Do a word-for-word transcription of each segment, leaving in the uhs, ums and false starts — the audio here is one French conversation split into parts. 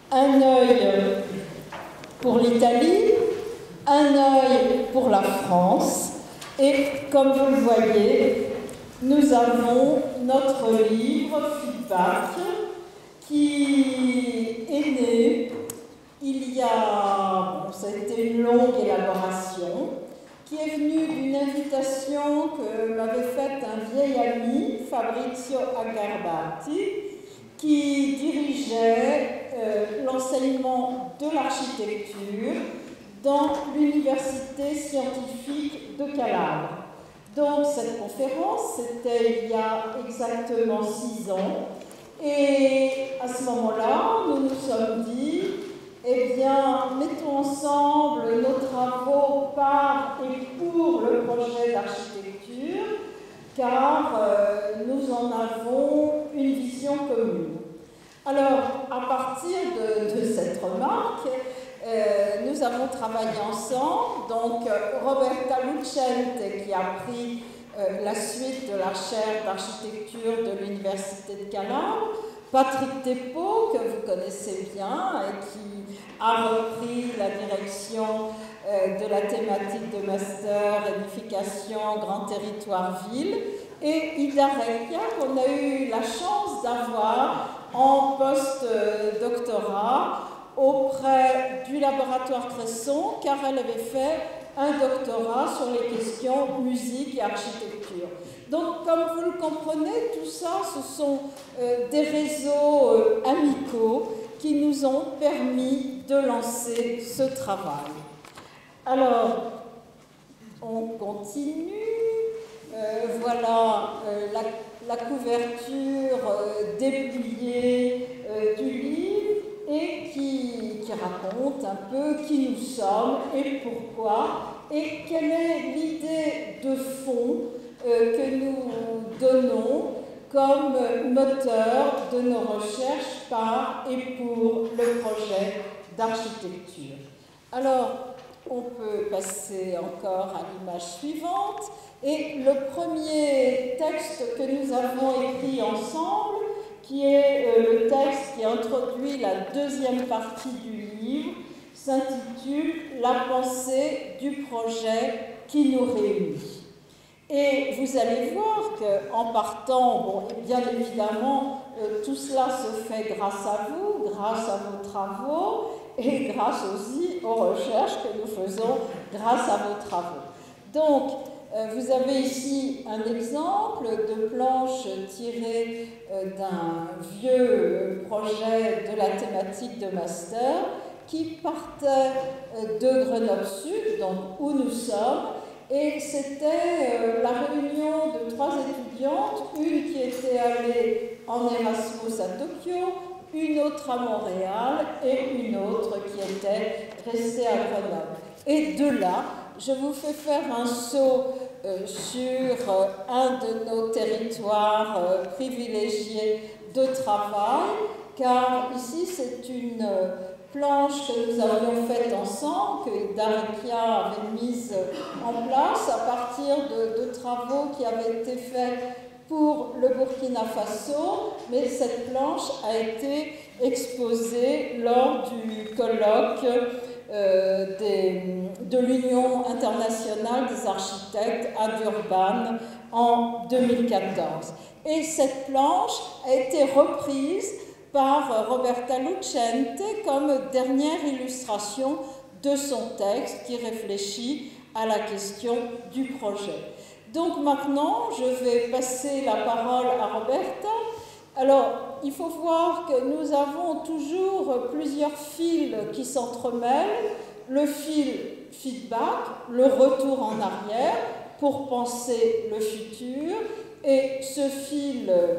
un œil pour l'Italie, un œil pour la France, et comme vous le voyez, nous avons notre livre Feedback qui est né il y a, bon, ça a été une longue élaboration, qui est venue d'une invitation que m'avait faite un vieil ami, Fabrizio Agarbati, qui dirigeait euh, l'enseignement de l'architecture dans l'université scientifique de Calabre. Donc cette conférence, c'était il y a exactement six ans, et à ce moment-là, nous nous sommes dit, eh bien, mettons ensemble nos travaux par et pour le projet d'architecture, car euh, nous en avons une vision commune. Alors, à partir de, de cette remarque, euh, nous avons travaillé ensemble. Donc, Roberta Lucente, qui a pris euh, la suite de la chaire d'architecture de l'Université de Calabre, Patrick Thépeau, que vous connaissez bien, et qui a repris la direction euh, de la thématique de master édification grand territoire ville, et Ida Recchia, qu'on a eu la chance d'avoir en post-doctorat auprès du laboratoire Cresson, car elle avait fait un doctorat sur les questions musique et architecture. Donc, comme vous le comprenez, tout ça, ce sont euh, des réseaux euh, amicaux qui nous ont permis de lancer ce travail. Alors, on continue. Euh, voilà euh, la, la couverture euh, dépliée euh, du livre et qui, qui raconte un peu qui nous sommes et pourquoi et quelle est l'idée de fond euh, que nous donnons comme moteur de nos recherches par et pour le projet d'architecture. Alors, on peut passer encore à l'image suivante. Et le premier texte que nous avons écrit ensemble, qui est euh, le texte qui introduit la deuxième partie du livre, s'intitule « La pensée du projet qui nous réunit ». Et vous allez voir qu'en partant, bon, bien évidemment, euh, tout cela se fait grâce à vous, grâce à vos travaux et grâce aussi aux recherches que nous faisons grâce à vos travaux. Donc, euh, vous avez ici un exemple de planche tirée euh, d'un vieux projet de la thématique de master qui partait euh, de Grenoble Sud, donc où nous sommes. Et c'était euh, la réunion de trois étudiantes, une qui était allée en Erasmus à Tokyo, une autre à Montréal et une autre qui était restée à Grenoble. Et de là, je vous fais faire un saut euh, sur euh, un de nos territoires euh, privilégiés de travail, car ici c'est une euh, planche que nous avions faite ensemble, que Ida Recchia avait mise en place à partir de, de travaux qui avaient été faits pour le Burkina Faso, mais cette planche a été exposée lors du colloque euh, des, de l'Union internationale des architectes à Durban en deux mille quatorze. Et cette planche a été reprise par Roberta Lucente comme dernière illustration de son texte qui réfléchit à la question du projet. Donc maintenant, je vais passer la parole à Roberta. Alors, il faut voir que nous avons toujours plusieurs fils qui s'entremêlent. Le fil feedback, le retour en arrière pour penser le futur, et ce fil euh,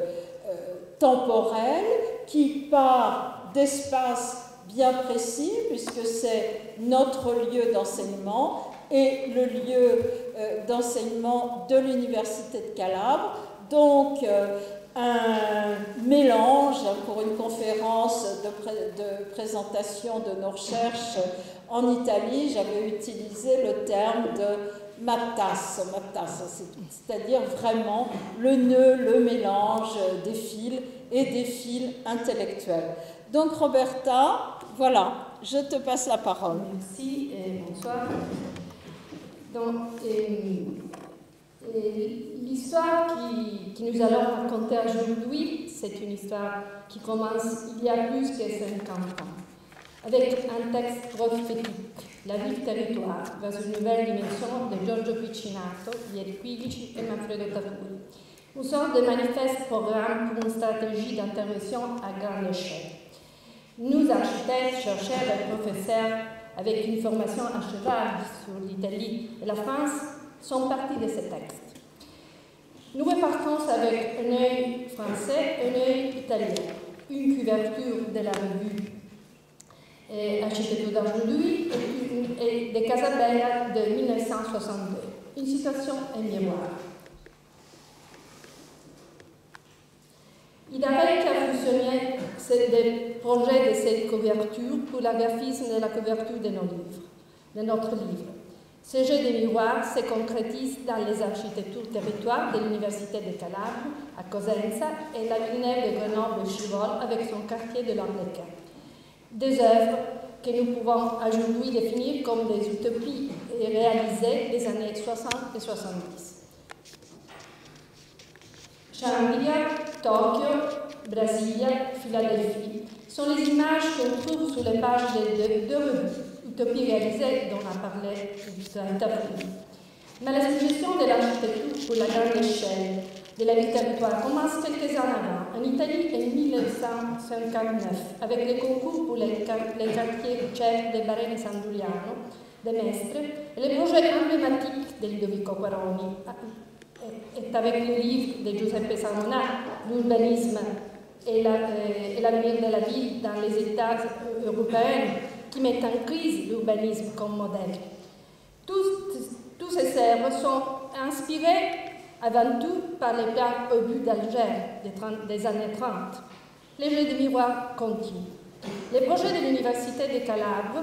temporel qui part d'espaces bien précis, puisque c'est notre lieu d'enseignement et le lieu euh, d'enseignement de l'Université de Calabre. Donc, euh, un mélange pour une conférence de, pré de présentation de nos recherches en Italie. J'avais utilisé le terme de matas, matas, c'est-à-dire vraiment le nœud, le mélange des fils et des fils intellectuels. Donc, Roberta, Voilà, je te passe la parole. Merci et bonsoir. Donc, l'histoire qui, qui nous allons raconter aujourd'hui, c'est une histoire qui commence il y a plus que cinquante ans, avec un texte prophétique, La ville-territoire, vers une nouvelle dimension de Giorgio Piccinato, Vieri Quilici et Manfredo Tafuri. Une sorte de manifeste programme pour une stratégie d'intervention à grande échelle. Nous, architectes, chercheurs et professeurs, avec une formation à cheval sur l'Italie et la France, sont partis de ce texte. Nous repartons avec un œil français et un œil italien, une couverture de la revue Architettura d'aujourd'hui et de Casabella de mille neuf cent soixante-deux. Une citation et miroir. Il avait qu'à fusionner des projets de cette couverture pour la graphisme de la couverture de nos livres, de notre livre. Ce jeu de miroirs se concrétise dans les architectures territoires de l'Université de Calabre, à Cosenza, et la Villeneuve de Grenoble-Chivol avec son quartier de l'Arlequin. Des œuvres que nous pouvons aujourd'hui définir comme des utopies réalisées des années soixante et soixante-dix. Shanghai, Tokyo, Brasilia, Philadelphie sont les images qu'on trouve sur les pages de deux revues, utopies réalisées dont on a parlé Tafuri. Mais la suggestion de l'architecture pour la grande échelle de la ville-territoire commence quelques années avant, en Italie en mille neuf cent cinquante-neuf, avec les concours pour les, les quartiers tchèques de Barene et San Giuliano, de Mestre, et les projets emblématiques de Ludovico Quaroni, et avec le livre de Giuseppe Salmona, L'urbanisme et l'avenir la, de la ville dans les États européens, qui mettent en crise l'urbanisme comme modèle. Tous, tous ces œuvres sont inspirés avant tout par les plaques obus d'Alger des, des années trente. Les jeux de miroirs continuent. Les projets de l'Université de Calabre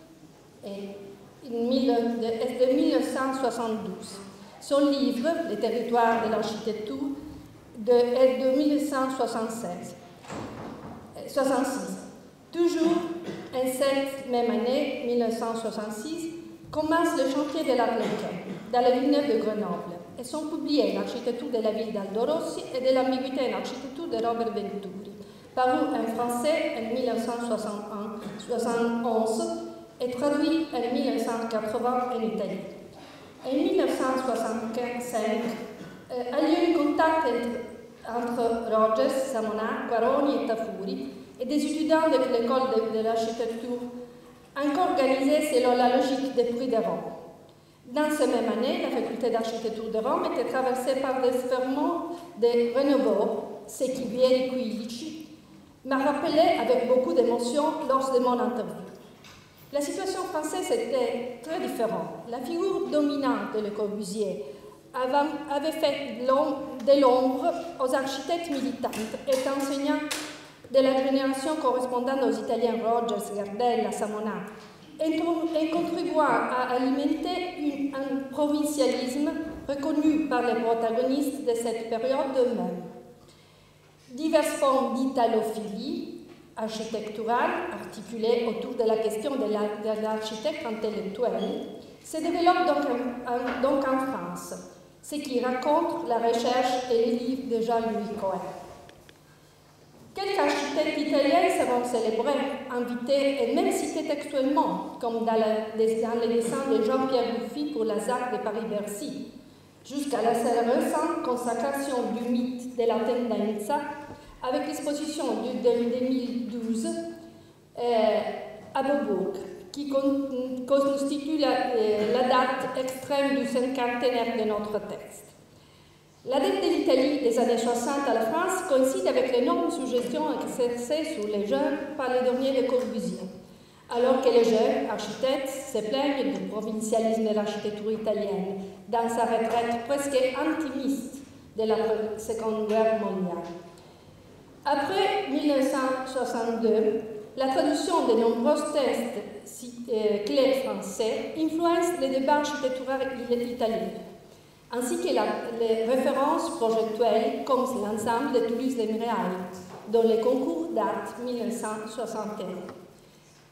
est de mille neuf cent soixante-douze. Son livre, Les territoires de l'architecture, est de mille neuf cent soixante-seize. soixante-six. Toujours en cette même année, mille neuf cent soixante-six, commence le chantier de l'Arlequin, dans la Villeneuve de Grenoble, et sont publiés L'architecture de la ville d'Aldo Rossi et de l'ambiguïté en architecture de Robert Venturi, paru en français en mille neuf cent soixante-onze et traduit en mille neuf cent quatre-vingts en Italie. En mille neuf cent soixante-cinq, euh, a lieu un contact entre, entre Rogers, Samona, Quaroni et Tafuri et des étudiants de l'école de, de l'architecture, encore organisés selon la logique des prix de Rome. Dans cette même année, la faculté d'architecture de Rome était traversée par des ferments de renouveau, ce qui Vieri Quilici m'a rappelé avec beaucoup d'émotion lors de mon interview. La situation française était très différente. La figure dominante de Le Corbusier avait fait de l'ombre aux architectes militants et enseignants de la génération correspondant aux Italiens Rogers, Gardella, Samona, et contribuant à alimenter une, un provincialisme reconnu par les protagonistes de cette période eux-mêmes. Diverses formes d'italophilie architecturale, articulée autour de la question de l'architecte intellectuel, se développent donc en, donc en France, ce qui raconte la recherche et les livres de Jean-Louis Cohen. Quelques architectes italiens seront célébrés, invités et même cités textuellement, comme dans, la, dans les dessins de Jean-Pierre Dufy pour la Z A C de Paris-Bercy, jusqu'à la récente consacration du mythe de la tendenza avec l'exposition de deux mille douze euh, à Beaubourg, qui con, constitue la, euh, la date extrême du cinquantenaire de notre texte. La dette de l'Italie des années soixante à la France coïncide avec l'énorme suggestion exercée sur les jeunes par le dernier Le Corbusier, alors que les jeunes architectes se plaignent du provincialisme de l'architecture italienne, dans sa retraite presque intimiste de la Seconde Guerre mondiale. Après mille neuf cent soixante-deux, la traduction de nombreux textes euh, clés français influence les débats architecturaux italiens, ainsi que la, les références projectuelles comme l'ensemble de Toulouse-les-Mireilles, dont le concours date mille neuf cent soixante et un.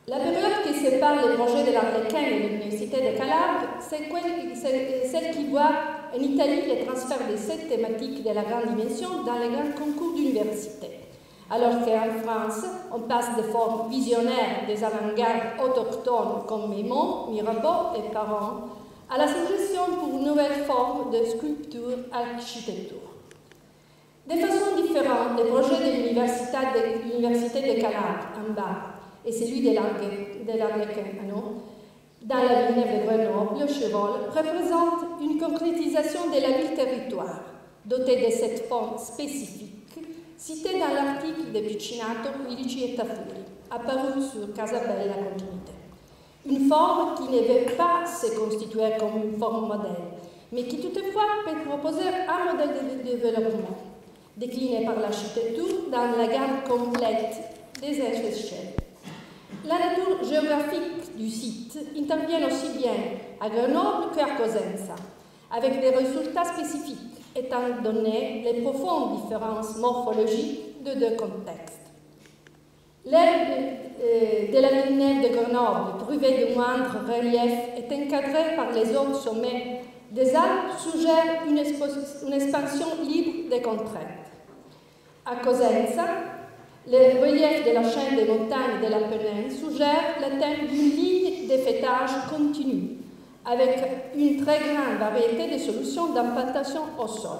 La période qui sépare les projets de l'Arlequin et de l'Université de Calabre, c'est celle qui voit en Italie le transfert de cette thématique de la grande dimension dans les grands concours d'université. Alors qu'en France, on passe des formes visionnaires des avant-gardes autochtones comme Mémon, Mirabeau et Parent à la suggestion pour une nouvelle forme de sculpture-architecture. De façon différente, le projet de l'Université de, de Calabre, en bas, et celui de l'Arlequin, dans la ville de Grenoble, le Chevol, représente une concrétisation de la ville-territoire, dotée de cette forme spécifique, citée dans l'article de Piccinato, Quilici et Tafuri, apparu sur Casabella Continuité. Une forme qui ne veut pas se constituer comme une forme modèle, mais qui toutefois peut proposer un modèle de développement, décliné par l'architecture dans la gamme complète des échelles. La nature géographique du site intervient aussi bien à Grenoble qu'à Cosenza, avec des résultats spécifiques, étant donné les profondes différences morphologiques de deux contextes. L'aire de, de la ville de Grenoble, privée de moindre relief, est encadrée par les autres sommets des Alpes, suggère une, une expansion libre des contraintes. À Cosenza, le relief de la chaîne des montagnes de l'Apennine suggère le thème d'une ligne de fêtage continue, avec une très grande variété de solutions d'implantation au sol.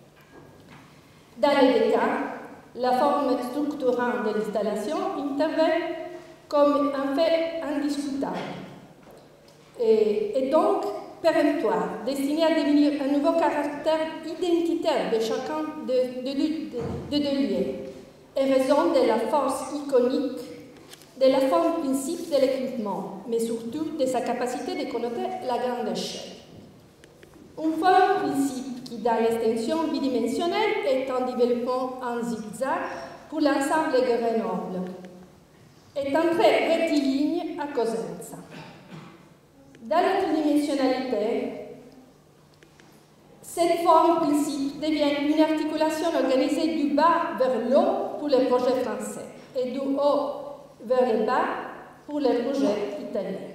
Dans les deux cas, la forme structurante de l'installation intervient comme un fait indiscutable et, et donc péremptoire, destiné à devenir un nouveau caractère identitaire de chacun de, de, de, de deux lieux, et raison de la force iconique, de la forme principe de l'équipement, mais surtout de sa capacité de connoter la grande échelle. Une forme principe qui, dans l'extension bidimensionnelle, est en développement en zigzag pour l'ensemble de Grenoble, est entrée rectiligne à Cosenza. Dans la tridimensionnalité, cette forme principe devient une articulation organisée du bas vers le haut pour les projets français et du haut vers le bas pour les projets italiens.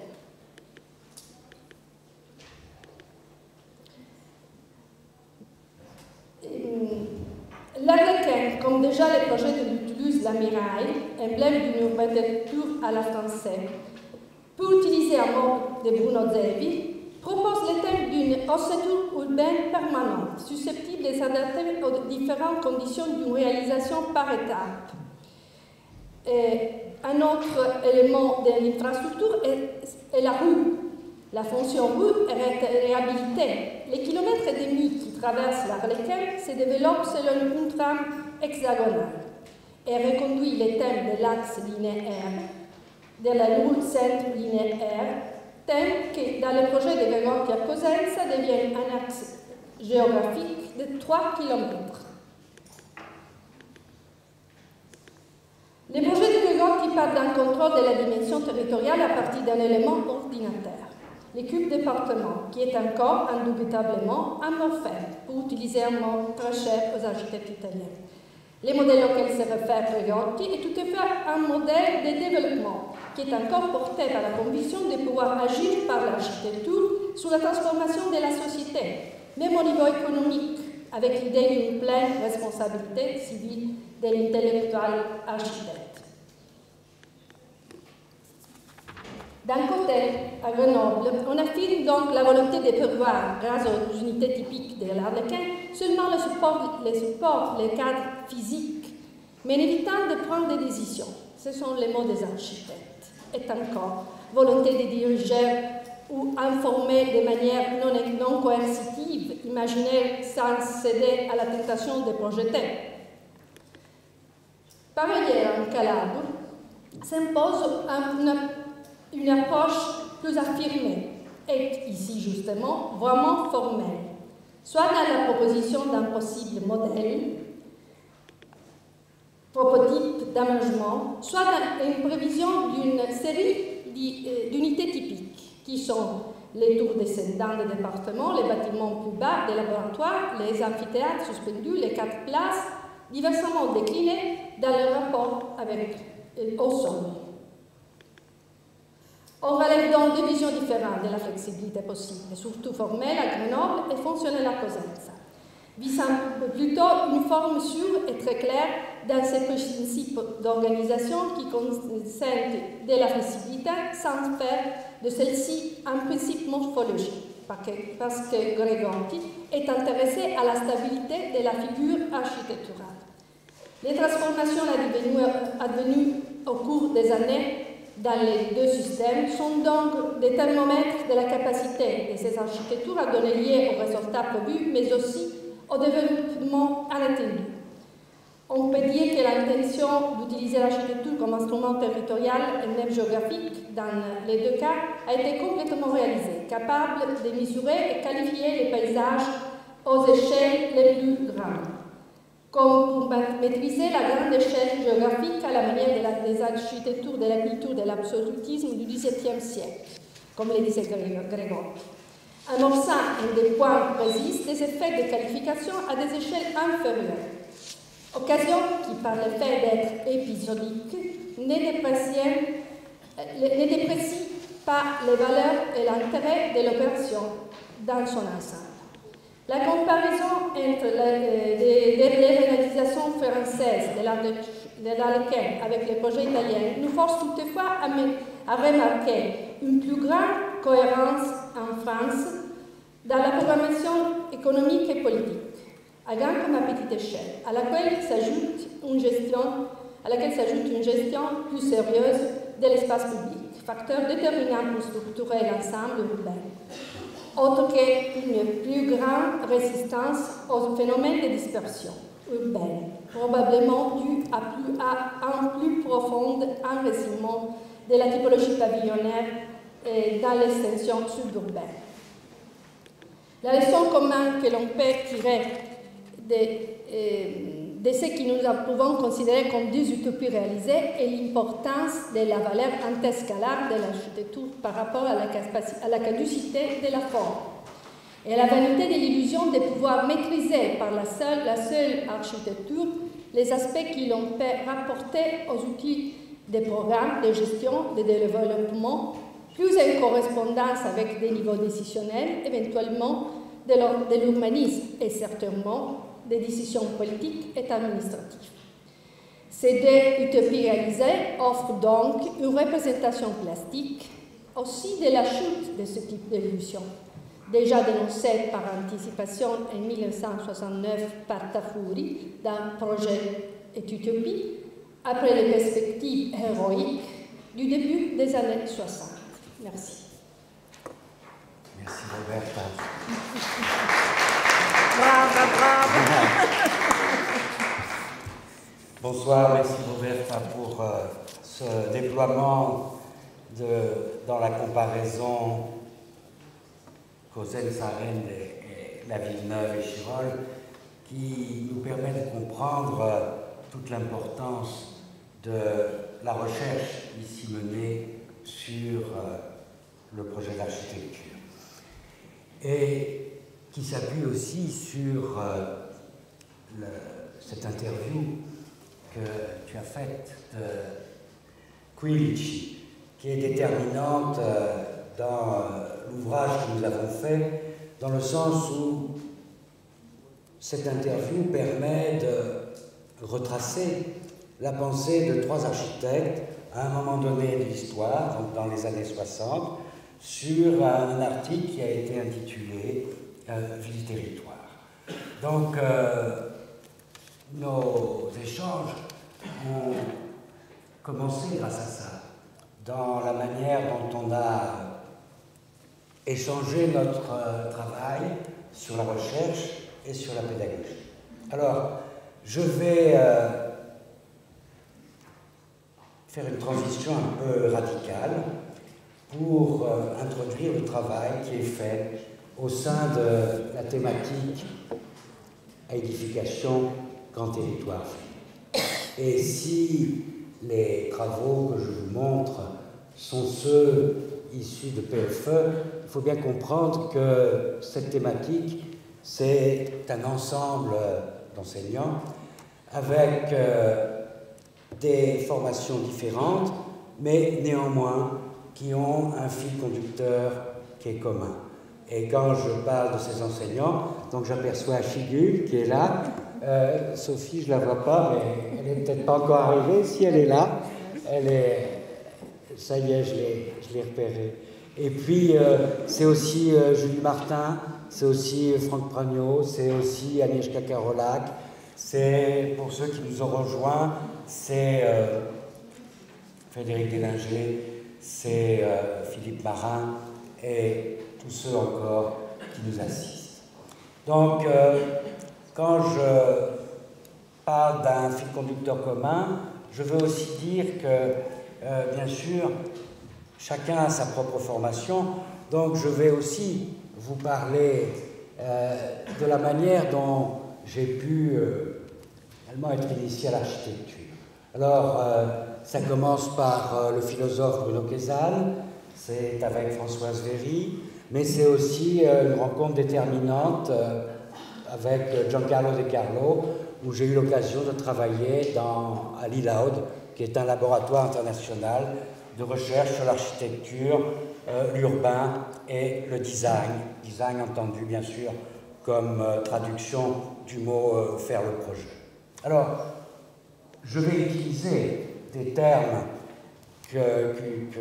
L'Arlequin, comme déjà les projets de Toulouse-la-Miraille, emblème d'une architecture à la française, peut utiliser un mot de Bruno Zevi, propose le thème d'une ossature urbaine permanente, susceptible de s'adapter aux différentes conditions d'une réalisation par étapes. Et un autre élément de l'infrastructure est, est la rue. La fonction rue est réhabilitée. Les kilomètres et demi qui traversent l'Arlequin se développent selon une trame hexagonale et reconduit les thèmes de l'axe linéaire, de la route centre linéaire, thème qui, dans le projet de Gregotti à Cosenza, devient un axe géographique de trois kilomètres. Les projets de Gregotti partent d'un contrôle de la dimension territoriale à partir d'un élément ordinateur, le cube département, qui est encore indubitablement un morphème, pour utiliser un mot très cher aux architectes italiens. Le modèle auquel se réfère Gregotti est toutefois un modèle de développement qui est encore porté par la conviction de pouvoir agir par l'architecture sur la transformation de la société, même au niveau économique, avec l'idée d'une pleine responsabilité civile de l'intellectuel architecte. D'un côté, à Grenoble, on affirme donc la volonté de prévoir, grâce aux unités typiques de l'Arlequin, seulement le support, les supports, les cadres physiques, mais en évitant de prendre des décisions. Ce sont les mots des architectes. Et encore, volonté de diriger ou informer de manière non, non coercitive, imaginaire, sans céder à la tentation de projeter. Par ailleurs, en Calabre, s'impose une, une approche plus affirmée et, ici justement, vraiment formelle, soit dans la proposition d'un possible modèle, prototype d'aménagement, soit dans une prévision d'une série d'unités typiques, qui sont les tours descendants des départements, les bâtiments plus bas des laboratoires, les amphithéâtres suspendus, les quatre places, diversement déclinés dans le rapport avec, au sol. On relève donc deux visions différentes de la flexibilité possible, surtout formelle à Grenoble et fonctionnelle à Cosenza, visant plutôt une forme sûre et très claire dans ces principes d'organisation qui consentent de la flexibilité sans faire de celle-ci un principe morphologique, parce que Gregotti est intéressé à la stabilité de la figure architecturale. Les transformations advenues au cours des années dans les deux systèmes sont donc des thermomètres de la capacité de ces architectures à donner lieu aux résultats prévus, mais aussi au développement inattendu. On peut dire que l'intention d'utiliser l'architecture comme instrument territorial et même géographique dans les deux cas a été complètement réalisée, capable de mesurer et qualifier les paysages aux échelles les plus grandes, comme pour maîtriser la grande échelle géographique à la manière de la, des architectures de la culture de l'absolutisme du dix-septième siècle, comme le disait Gregotti, amorçant en des points précis des effets de qualification à des échelles inférieures. Occasion qui, par le fait d'être épisodique, ne déprécie pas les valeurs et l'intérêt de l'opération dans son ensemble. La comparaison entre les, les, les réalisations françaises de l'Arlequin avec les projets italiens nous force toutefois à, à remarquer une plus grande cohérence en France dans la programmation économique et politique, à grande comme à petite échelle, à laquelle s'ajoute une gestion, à laquelle s'ajoute une gestion plus sérieuse de l'espace public, facteur déterminant pour structurer l'ensemble urbain, autre qu'une plus grande résistance aux phénomènes de dispersion urbaine, probablement due à, plus, à un plus profond enracinement de la typologie pavillonnaire dans l'extension suburbaine. La leçon commune que l'on peut tirer de, euh, de ce que nous pouvons considérer comme des utopies réalisées est l'importance de la valeur interscalaire de l'architecture par rapport à la, à la caducité de la forme et à la vanité de l'illusion de pouvoir maîtriser par la seule, la seule architecture les aspects qui l'on peut rapporter aux outils des programmes de gestion, de développement, plus en correspondance avec des niveaux décisionnels, éventuellement de l'urbanisme et certainement des décisions politiques et administratives. Ces deux utopies réalisées offrent donc une représentation plastique aussi de la chute de ce type d'illusion, déjà dénoncée par anticipation en mille neuf cent soixante-neuf par Tafuri dans Projet et Utopie, après les perspectives héroïques du début des années soixante. Merci. Merci Roberta. Bravo, bravo. Bonsoir, merci Roberta pour euh, ce déploiement de, dans la comparaison Cosenza-Rennes et, et la Villeneuve et Chirol, qui nous permet de comprendre euh, toute l'importance de la recherche ici menée sur euh, le projet d'architecture. Et qui s'appuie aussi sur euh, le, cette interview que tu as faite de Quilici, qui est déterminante euh, dans euh, l'ouvrage que nous avons fait, dans le sens où cette interview permet de retracer la pensée de trois architectes à un moment donné de l'histoire, donc dans les années soixante, sur un article qui a été intitulé euh, « Ville-territoire ». Donc, euh, nos échanges ont commencé grâce à ça, dans la manière dont on a échangé notre euh, travail sur la recherche et sur la pédagogie. Alors, je vais euh, faire une transition un peu radicale pour euh, introduire le travail qui est fait au sein de la thématique à édification grand territoire. Et si les travaux que je vous montre sont ceux issus de P F E, il faut bien comprendre que cette thématique, c'est un ensemble d'enseignants avec euh, des formations différentes, mais néanmoins qui ont un fil conducteur qui est commun. Et quand je parle de ces enseignants, donc j'aperçois Achigul qui est là. Euh, Sophie, je ne la vois pas, mais elle n'est peut-être pas encore arrivée. Si elle est là, elle est... Ça y est, je l'ai, je l'ai repérée. Et puis, euh, c'est aussi euh, Julie Martin, c'est aussi Franck Pragnot, c'est aussi Agnieszka Karolak, c'est, pour ceux qui nous ont rejoints, c'est euh, Frédéric Délinger, c'est euh, Philippe Marin et tous ceux encore qui nous assistent. Donc, euh, quand je parle d'un fil conducteur commun, je veux aussi dire que, euh, bien sûr, chacun a sa propre formation, donc je vais aussi vous parler euh, de la manière dont j'ai pu euh, également être initié à l'architecture. Alors, euh, ça commence par euh, le philosophe Bruno Quezal, c'est avec Françoise Véry, mais c'est aussi euh, une rencontre déterminante euh, avec Giancarlo De Carlo, où j'ai eu l'occasion de travailler dans, à l'I L A U D, qui est un laboratoire international de recherche sur l'architecture, euh, l'urbain et le design. Design entendu, bien sûr, comme euh, traduction du mot euh, « faire le projet ». Alors, je vais utiliser des termes que, que,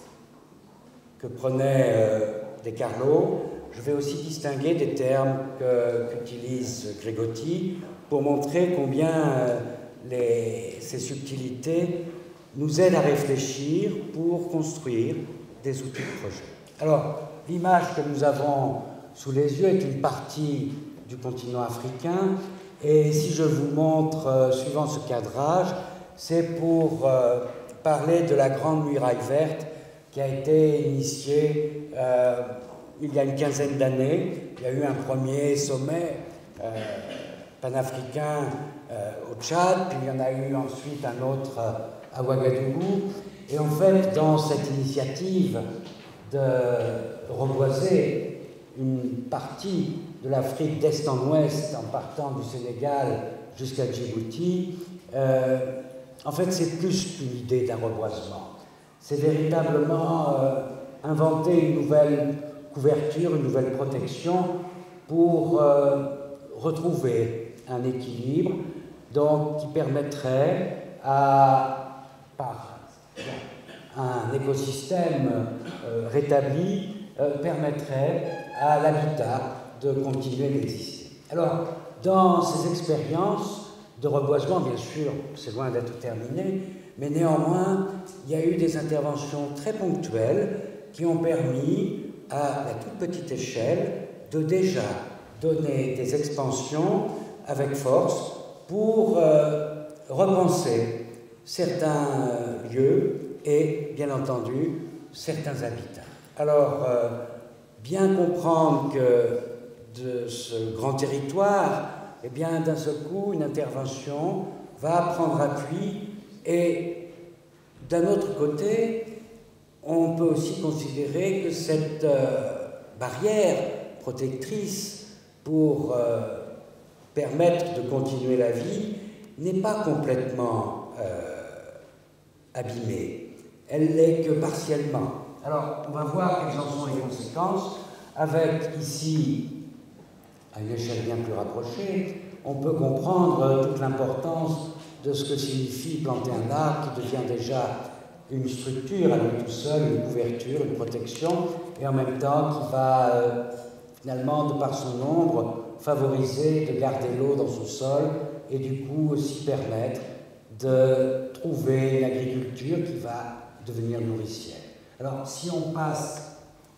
que, que prenait euh, De Carlo. Je vais aussi distinguer des termes qu'utilise Grégotti pour montrer combien euh, les, ces subtilités nous aident à réfléchir pour construire des outils de projet. Alors, l'image que nous avons sous les yeux est une partie du continent africain, et si je vous montre, euh, suivant ce cadrage, c'est pour euh, parler de la Grande Muraille Verte qui a été initiée euh, il y a une quinzaine d'années. Il y a eu un premier sommet euh, panafricain euh, au Tchad, puis il y en a eu ensuite un autre euh, à Ouagadougou. Et en fait, dans cette initiative de reboiser une partie de l'Afrique d'est en ouest, en partant du Sénégal jusqu'à Djibouti, euh, en fait, c'est plus qu'une idée d'un reboisement. C'est véritablement euh, inventer une nouvelle couverture, une nouvelle protection pour euh, retrouver un équilibre donc, qui permettrait à, par un écosystème euh, rétabli, euh, permettrait à l'habitat de continuer d'exister. Alors, dans ces expériences de reboisement, bien sûr, c'est loin d'être terminé, mais néanmoins, il y a eu des interventions très ponctuelles qui ont permis, à la toute petite échelle, de déjà donner des expansions avec force pour euh, repenser certains lieux et, bien entendu, certains habitats. Alors, euh, bien comprendre que de ce grand territoire, eh bien, d'un seul coup, une intervention va prendre appui et, d'un autre côté, on peut aussi considérer que cette euh, barrière protectrice pour euh, permettre de continuer la vie n'est pas complètement euh, abîmée. Elle l'est que partiellement. Alors, on va voir quelles en sont les conséquences avec ici, à une échelle bien plus rapprochée, on peut comprendre toute l'importance de ce que signifie planter un arbre qui devient déjà une structure à lui tout seul, une couverture, une protection, et en même temps qui va euh, finalement, de par son nombre, favoriser de garder l'eau dans son sol et du coup aussi permettre de trouver une agriculture qui va devenir nourricière. Alors, si on passe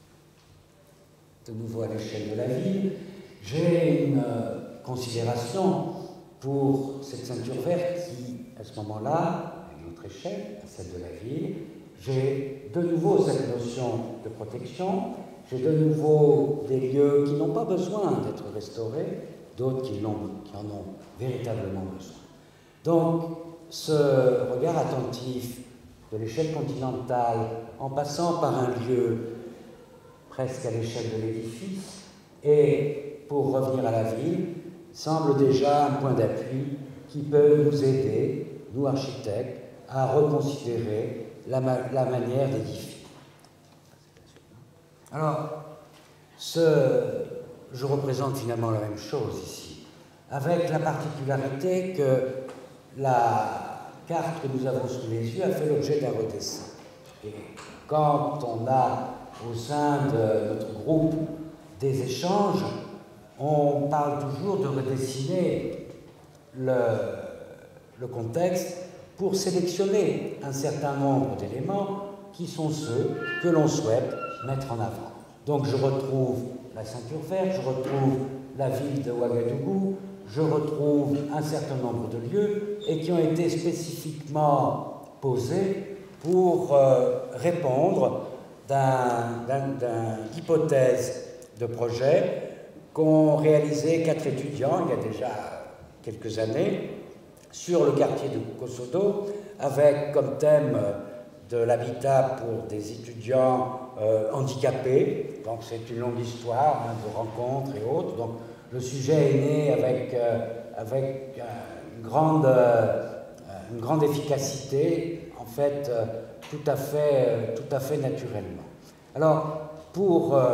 de nouveau à l'échelle de la ville, j'ai une euh, considération pour cette ceinture verte qui, à ce moment-là, à une autre échelle, à celle de la ville, j'ai de nouveau cette notion de protection, j'ai de nouveau des lieux qui n'ont pas besoin d'être restaurés, d'autres qui, qui en ont véritablement besoin. Donc, ce regard attentif de l'échelle continentale, en passant par un lieu presque à l'échelle de l'édifice, et pour revenir à la ville, semble déjà un point d'appui qui peut nous aider, nous architectes, à reconsidérer la, ma la manière d'édifier. Alors, ce, je représente finalement la même chose ici, avec la particularité que la carte que nous avons sous les yeux a fait l'objet d'un redessin. Et quand on a au sein de notre groupe des échanges, on parle toujours de redessiner le, le contexte pour sélectionner un certain nombre d'éléments qui sont ceux que l'on souhaite mettre en avant. Donc je retrouve la ceinture verte, je retrouve la ville de Ouagadougou, je retrouve un certain nombre de lieux et qui ont été spécifiquement posés pour euh, répondre d'une hypothèse de projet qu'ont réalisé quatre étudiants il y a déjà quelques années sur le quartier de Kosodo, avec comme thème de l'habitat pour des étudiants euh, handicapés. Donc c'est une longue histoire hein, de rencontres et autres. Donc le sujet est né avec, euh, avec euh, une, grande, euh, une grande efficacité, en fait, euh, tout à fait, euh, tout à fait naturellement. Alors, pour, euh,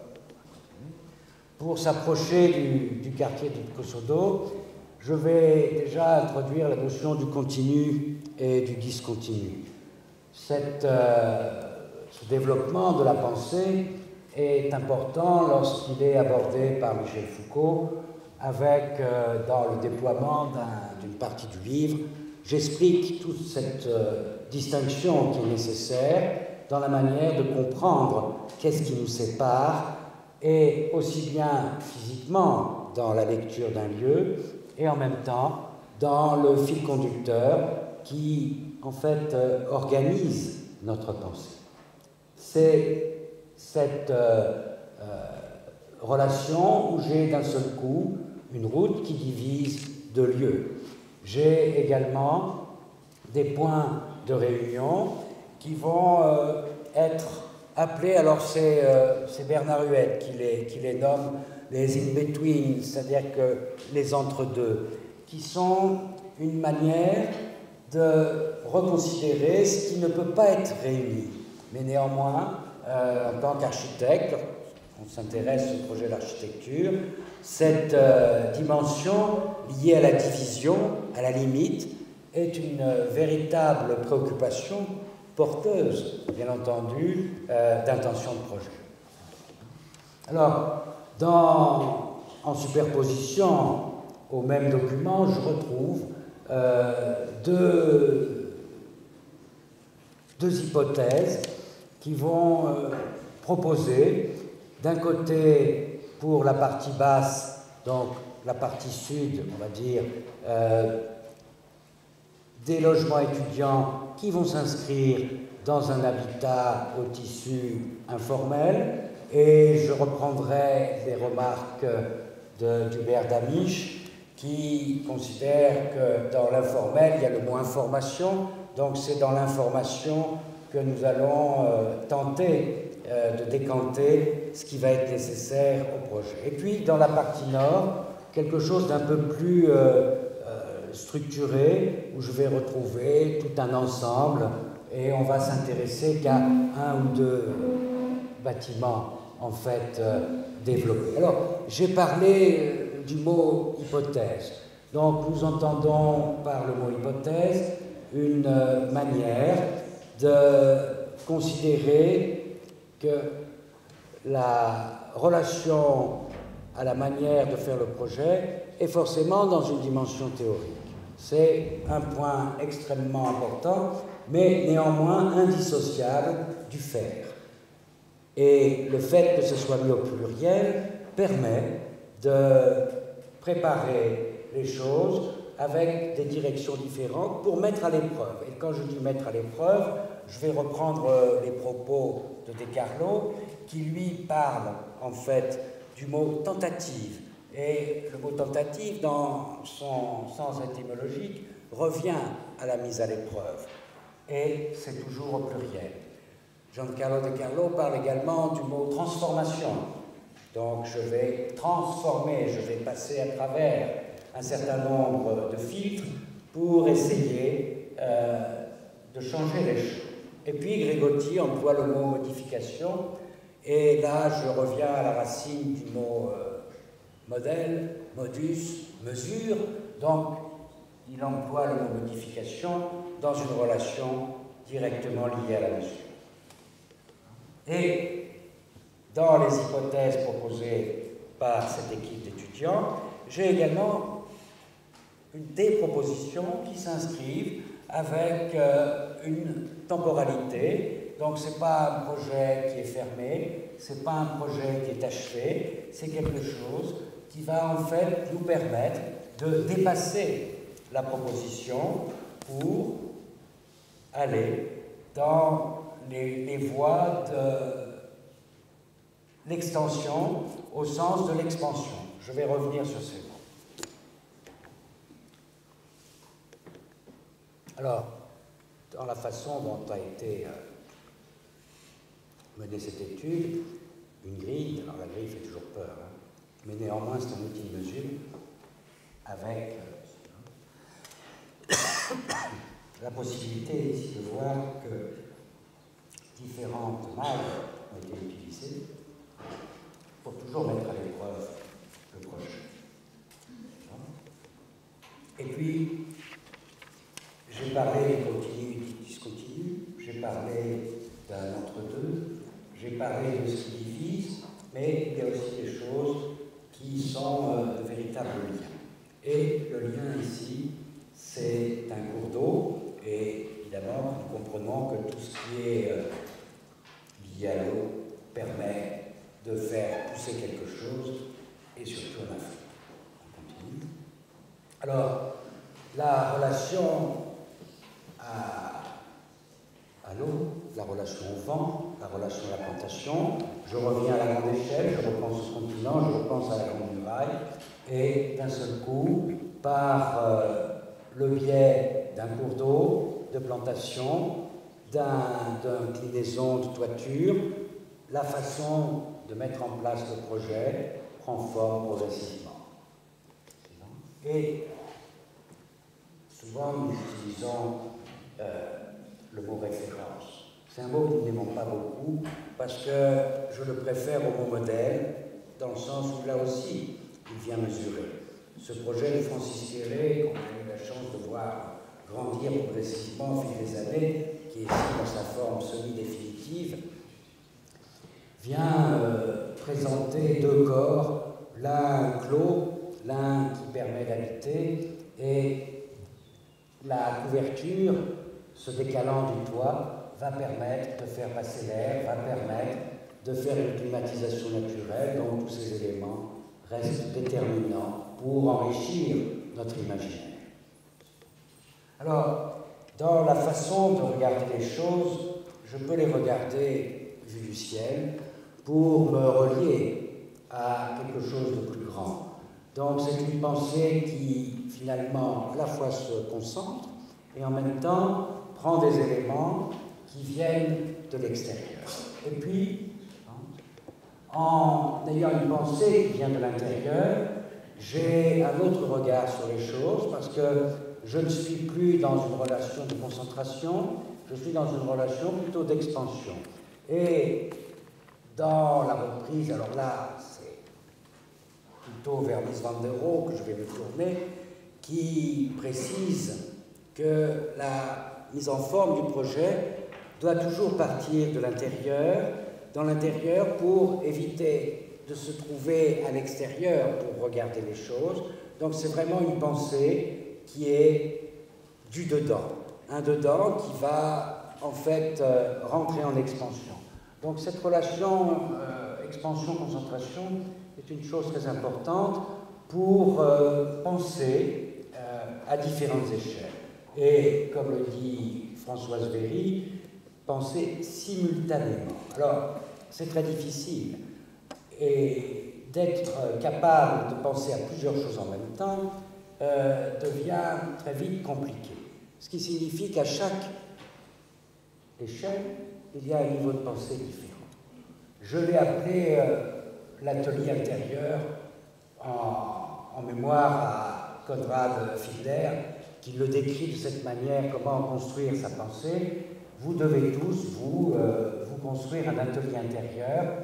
pour s'approcher du, du quartier de Kosodo, je vais déjà introduire la notion du continu et du discontinu. Cette, euh, ce développement de la pensée est important lorsqu'il est abordé par Michel Foucault avec, euh, dans le déploiement d'une partie du livre, j'explique toute cette euh, distinction qui est nécessaire dans la manière de comprendre qu'est-ce qui nous sépare, et aussi bien physiquement dans la lecture d'un lieu, et en même temps dans le fil conducteur qui, en fait, euh, organise notre pensée. C'est cette euh, euh, relation où j'ai d'un seul coup une route qui divise deux lieux. J'ai également des points de réunion qui vont euh, être appelés, alors c'est euh, Bernard Huet qui les, qui les nomme les in-between, c'est-à-dire que les entre-deux, qui sont une manière de reconsidérer ce qui ne peut pas être réuni. Mais néanmoins, euh, en tant qu'architecte, on s'intéresse au projet d'architecture, cette euh, dimension liée à la division, à la limite, est une euh, véritable préoccupation porteuse, bien entendu, euh, d'intention de projet. Alors, dans, en superposition au même document, je retrouve euh, deux, deux hypothèses qui vont euh, proposer, d'un côté, pour la partie basse, donc la partie sud, on va dire, euh, des logements étudiants qui vont s'inscrire dans un habitat au tissu informel, et je reprendrai les remarques d'Hubert Damisch qui considère que dans l'informel, il y a le mot information, donc c'est dans l'information que nous allons euh, tenter euh, de décanter ce qui va être nécessaire au projet. Et puis, dans la partie nord, quelque chose d'un peu plus euh, euh, structuré, où je vais retrouver tout un ensemble, et on va s'intéresser qu'à un ou deux bâtiments, en fait, euh, développés. Alors, j'ai parlé euh, du mot hypothèse. Donc, nous entendons par le mot hypothèse une euh, manière de considérer que la relation à la manière de faire le projet est forcément dans une dimension théorique. C'est un point extrêmement important, mais néanmoins indissociable du faire. Et le fait que ce soit mis au pluriel permet de préparer les choses avec des directions différentes pour mettre à l'épreuve. Et quand je dis mettre à l'épreuve, je vais reprendre les propos de De Carlo, qui lui parle en fait du mot tentative. Et le mot tentative, dans son sens étymologique, revient à la mise à l'épreuve. Et c'est toujours au pluriel. Giancarlo De Carlo parle également du mot transformation. Donc je vais transformer, je vais passer à travers un certain nombre de filtres pour essayer euh, de changer les choses. Et puis Grégotti emploie le mot modification, Et là, je reviens à la racine du mot euh, modèle, modus, mesure. Donc, il emploie le mot modification dans une relation directement liée à la mesure. Et dans les hypothèses proposées par cette équipe d'étudiants, j'ai également des propositions qui s'inscrivent avec euh, une temporalité. Donc, ce n'est pas un projet qui est fermé, ce n'est pas un projet qui est achevé, c'est quelque chose qui va en fait nous permettre de dépasser la proposition pour aller dans les, les voies de l'extension au sens de l'expansion. Je vais revenir sur ces mots. Alors, dans la façon dont a été euh, menée cette étude, une grille, alors la grille fait toujours peur, hein, mais néanmoins c'est un outil de mesure avec euh, la possibilité ici de voir que différentes mailles ont été utilisées pour toujours mettre à l'épreuve le projet. Et puis, j'ai parlé des continus et des discontinus, j'ai parlé d'un entre-deux, j'ai parlé de ce qui divise, mais il y a aussi des choses qui sont euh, de véritables liens. Et le lien ici, c'est un cours d'eau, et évidemment, nous comprenons que tout ce qui est euh, lié à l'eau permet de faire pousser quelque chose, et surtout en Afrique. On continue. Alors, la relation à, à l'eau, la relation au vent, la relation à la plantation, je reviens à la grande échelle, je repense au continent, je repense à la grande muraille, et d'un seul coup, par euh, le biais d'un cours d'eau, de plantation, d'inclinaison de toiture, la façon de mettre en place le projet prend forme progressivement. Et souvent, nous utilisons euh, le mot référence. C'est un mot que nous n'aimons pas beaucoup parce que je le préfère au mot modèle, dans le sens où là aussi, il vient mesurer. Ce projet de Francis Quéré, qu'on a eu la chance de voir grandir progressivement au fil des années, qui est ici dans sa forme semi-définitive, vient euh, présenter deux corps, l'un clos, l'un qui permet d'habiter, et la couverture, se décalant du toit, va permettre de faire passer l'air, va permettre de faire une climatisation naturelle, donc tous ces éléments restent déterminants pour enrichir notre imaginaire. Alors, dans la façon de regarder les choses, je peux les regarder vues du ciel pour me relier à quelque chose de plus grand. Donc c'est une pensée qui finalement à la fois se concentre et en même temps prend des éléments qui viennent de l'extérieur. Et puis, en ayant une pensée qui vient de l'intérieur, j'ai un autre regard sur les choses parce que je ne suis plus dans une relation de concentration, je suis dans une relation plutôt d'expansion. Et dans la reprise, alors là, c'est plutôt vers Mies van der Rohe que je vais me tourner, qui précise que la mise en forme du projet doit toujours partir de l'intérieur, dans l'intérieur pour éviter de se trouver à l'extérieur pour regarder les choses. Donc c'est vraiment une pensée qui est du dedans, un dedans qui va en fait euh, rentrer en expansion. Donc cette relation euh, expansion-concentration est une chose très importante pour euh, penser euh, à différentes échelles. Et comme le dit Françoise Véry, penser simultanément. Alors, c'est très difficile. Et d'être capable de penser à plusieurs choses en même temps euh, devient très vite compliqué. Ce qui signifie qu'à chaque échelle, il y a un niveau de pensée différent. Je l'ai appelé euh, l'atelier intérieur en, en mémoire à Konrad Fiedler, qui le décrit de cette manière, comment construire sa pensée. Vous devez tous, vous, euh, vous construire un atelier intérieur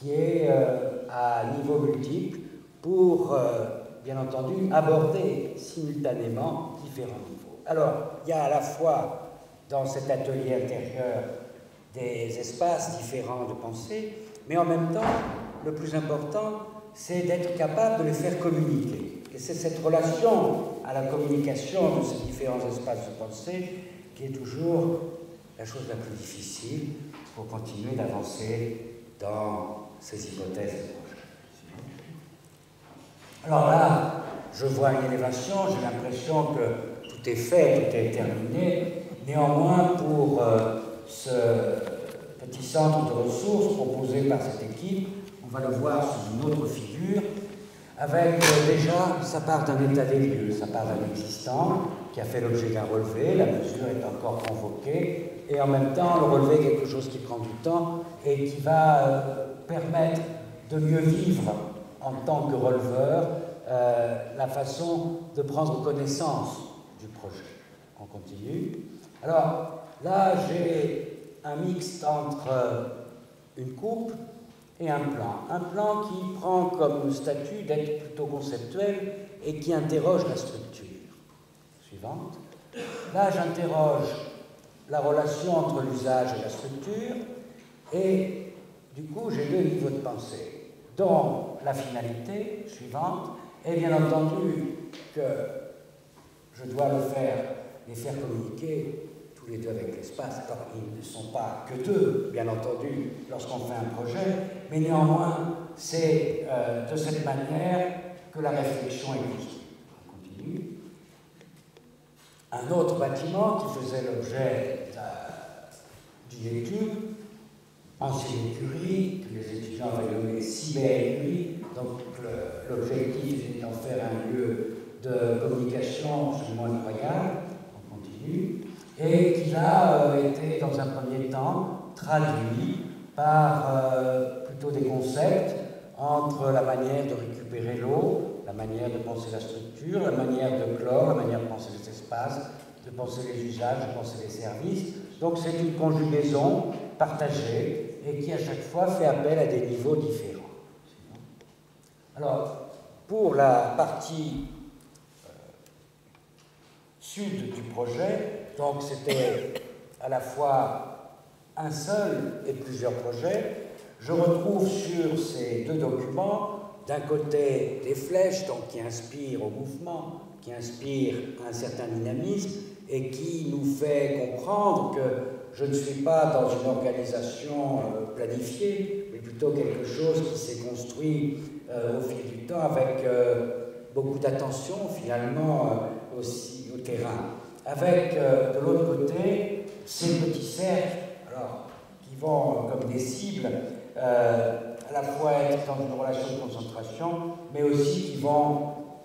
qui est euh, à niveau multiple pour, euh, bien entendu, aborder simultanément différents niveaux. Alors, il y a à la fois dans cet atelier intérieur des espaces différents de pensée, mais en même temps, le plus important, c'est d'être capable de les faire communiquer. Et c'est cette relation à la communication de ces différents espaces de pensée qui est toujours la chose la plus difficile pour continuer d'avancer dans ces hypothèses de projet. Alors là, je vois une élévation, j'ai l'impression que tout est fait, tout est terminé. Néanmoins, pour euh, ce petit centre de ressources proposé par cette équipe, on va le voir sous une autre figure, avec euh, déjà, ça part d'un état des lieux, ça part d'un existant qui a fait l'objet d'un relevé, la mesure est encore convoquée, et en même temps, le relevé est quelque chose qui prend du temps et qui va euh, permettre de mieux vivre en tant que releveur euh, la façon de prendre connaissance du projet. On continue. Alors, là, j'ai un mixte entre euh, une coupe et un plan. Un plan qui prend comme statut d'être plutôt conceptuel et qui interroge la structure. Suivante. Là, j'interroge la relation entre l'usage et la structure, et du coup, j'ai deux niveaux de pensée, dont la finalité suivante, et bien entendu que je dois le faire, les faire communiquer tous les deux avec l'espace. Alors, ils ne sont pas que deux, bien entendu, lorsqu'on fait un projet, mais néanmoins, c'est euh, de cette manière que la réflexion est construite. On continue. Un autre bâtiment qui faisait l'objet d'une étude, ancienne écurie, que les étudiants avaient nommé cyber-écurie, donc l'objectif est d'en faire un lieu de communication absolument incroyable. On continue. Et qui a euh, été, dans un premier temps, traduit par euh, plutôt des concepts entre la manière de récupérer l'eau, la manière de penser la structure, la manière de clore, la manière de penser les espaces, de penser les usages, de penser les services. Donc c'est une conjugaison partagée et qui à chaque fois fait appel à des niveaux différents. Alors, pour la partie euh, sud du projet, donc c'était à la fois un seul et plusieurs projets, je retrouve sur ces deux documents, d'un côté des flèches donc, qui inspirent au mouvement, qui inspirent un certain dynamisme et qui nous fait comprendre que je ne suis pas dans une organisation euh, planifiée, mais plutôt quelque chose qui s'est construit euh, au fil du temps avec euh, beaucoup d'attention finalement euh, aussi au terrain. Avec euh, de l'autre côté ces petits cercles alors, qui vont euh, comme des cibles euh, à la fois être dans une relation de concentration, mais aussi qui vont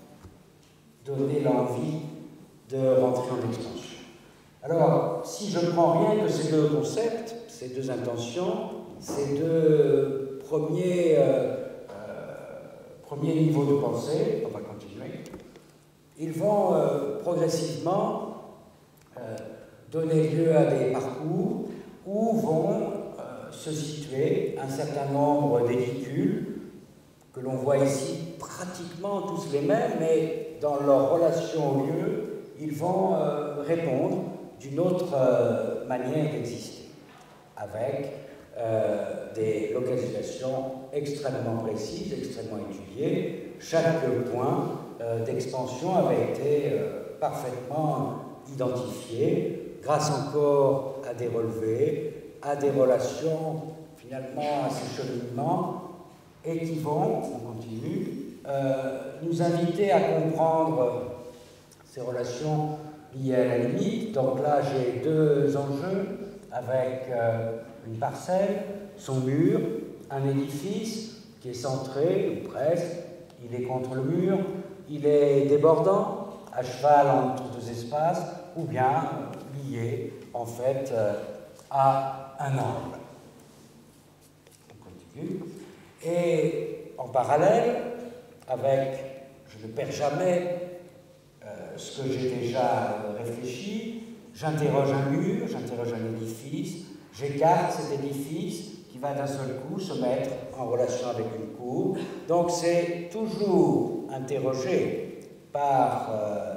donner l'envie de rentrer en expansion. Alors, si je prends rien que ces deux concepts, ces deux intentions, ces deux premiers, euh, euh, premiers niveaux de pensée, on va continuer, ils vont euh, progressivement euh, donner lieu à des parcours où vont euh, se situer un certain nombre d'édicules que l'on voit ici pratiquement tous les mêmes, mais dans leur relation au lieu, ils vont euh, répondre d'une autre euh, manière d'exister, avec euh, des localisations extrêmement précises, extrêmement étudiées. Chaque point euh, d'expansion avait été euh, parfaitement identifié, grâce encore à des relevés, à des relations finalement, à ces cheminements, et qui vont, on continue, euh, nous inviter à comprendre ces relations liées à la limite. Donc là, j'ai deux enjeux avec euh, une parcelle, son mur, un édifice qui est centré, ou presque, il est contre le mur, il est débordant, à cheval entre deux espaces, ou bien euh, lié, en fait, euh, à un angle. On continue. Et en parallèle, avec, je ne perds jamais euh, ce que j'ai déjà réfléchi, j'interroge un mur, j'interroge un édifice, j'écarte cet édifice qui qui va d'un seul coup se mettre en relation avec une cour. Donc c'est toujours interrogé par euh,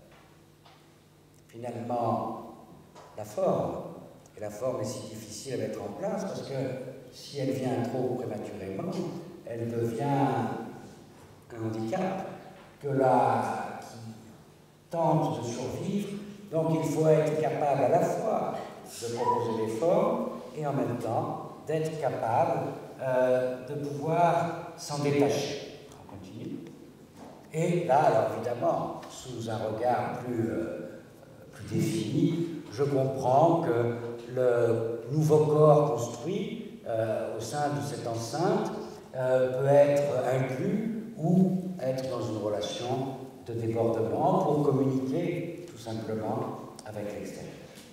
finalement la forme. Et la forme est si difficile à mettre en place parce que si elle vient trop prématurément, elle devient un handicap que la, qui tente de survivre. Donc il faut être capable à la fois de proposer des formes et en même temps d'être capable euh, de pouvoir s'en détacher. On continue. Et là, alors évidemment, sous un regard plus, euh, plus défini, je comprends que le nouveau corps construit euh, au sein de cette enceinte euh, peut être inclus ou être dans une relation de débordement pour communiquer tout simplement avec l'extérieur.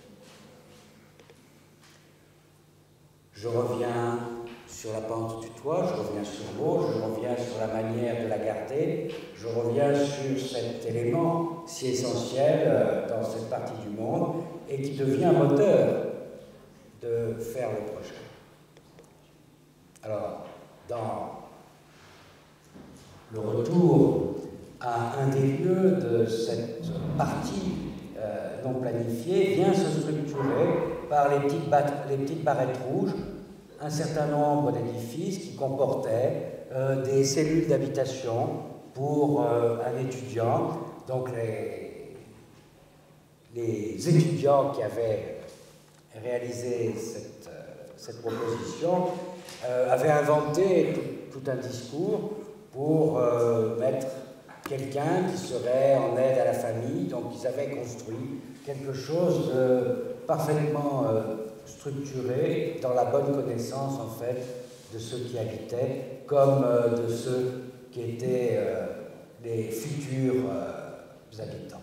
Je reviens sur la pente du toit, je reviens sur l'eau, je reviens sur la manière de la garder, je reviens sur cet élément si essentiel euh, dans cette partie du monde et qui devient moteur de faire le projet. Alors, dans le retour à un des lieux de cette partie euh, non planifiée vient se structurer par les petites, les petites barrettes rouges, un certain nombre d'édifices qui comportaient euh, des cellules d'habitation pour euh, un étudiant. Donc les, les étudiants qui avaient réalisé cette, euh, cette proposition euh, avaient inventé tout, tout un discours pour euh, mettre quelqu'un qui serait en aide à la famille. Donc ils avaient construit quelque chose de parfaitement euh, structuré dans la bonne connaissance en fait de ceux qui habitaient comme euh, de ceux qui étaient euh, les futurs euh, habitants.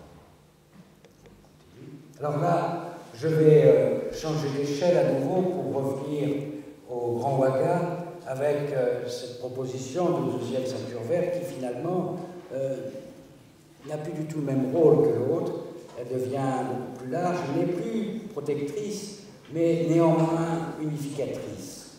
Alors là, je vais euh, changer d'échelle à nouveau pour revenir au Grand Ouaga avec euh, cette proposition de deuxième ceinture verte qui finalement euh, n'a plus du tout le même rôle que l'autre. Elle devient beaucoup plus large, elle n'est plus protectrice, mais néanmoins unificatrice.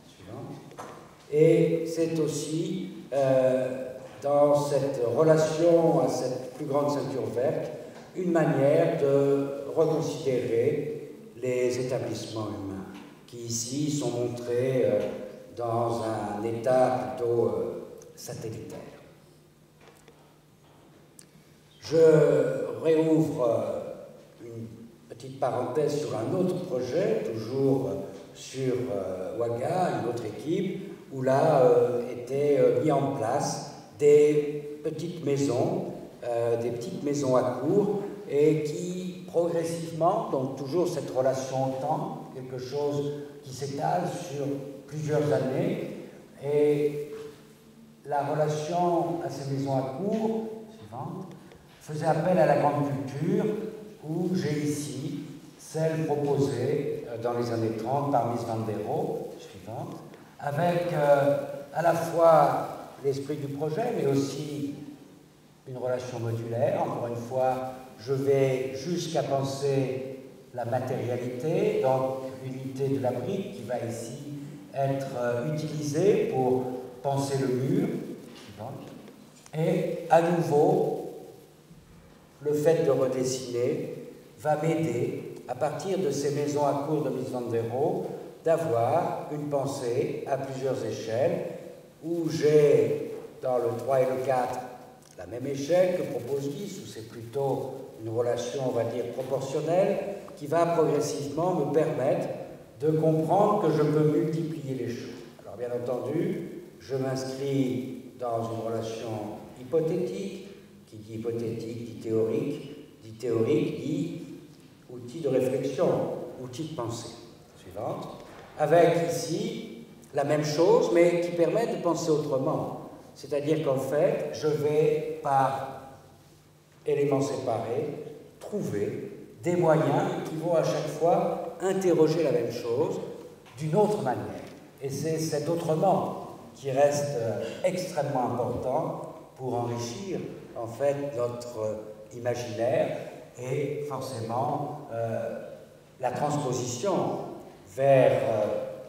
Et c'est aussi euh, dans cette relation à cette plus grande ceinture verte une manière de reconsidérer les établissements humains qui ici sont montrés euh, dans un état plutôt euh, satellitaire. Je réouvre euh, une petite parenthèse sur un autre projet, toujours euh, sur euh, Ouaga, une autre équipe, où là euh, étaient euh, mis en place des petites maisons, euh, des petites maisons à cour, et qui progressivement, donc toujours cette relation au temps, quelque chose qui s'étale sur plusieurs années, et la relation à ces maisons à cour, suivante, faisait appel à la grande culture, où j'ai ici celle proposée dans les années trente par Miss Vandero, suivante, avec euh, à la fois l'esprit du projet, mais aussi une relation modulaire. Encore une fois, je vais jusqu'à penser la matérialité, donc l'unité de la brique qui va ici être euh, utilisée pour penser le mur, suivante. Et à nouveau, le fait de redessiner va m'aider, à partir de ces maisons à cour de Miss Vandero, d'avoir une pensée à plusieurs échelles, où j'ai, dans le trois et le quatre, la même échelle que propose Guis, où c'est plutôt une relation, on va dire, proportionnelle, qui va progressivement me permettre de comprendre que je peux multiplier les choses. Alors bien entendu, je m'inscris dans une relation hypothétique, qui dit hypothétique, dit théorique, dit théorique, dit outil de réflexion, outil de pensée. Suivante. Avec ici la même chose, mais qui permet de penser autrement. C'est-à-dire qu'en fait, je vais, par éléments séparés, trouver des moyens qui vont à chaque fois interroger la même chose d'une autre manière. Et c'est cet autrement qui reste extrêmement important pour enrichir, en fait, notre imaginaire et forcément euh, la transposition vers euh,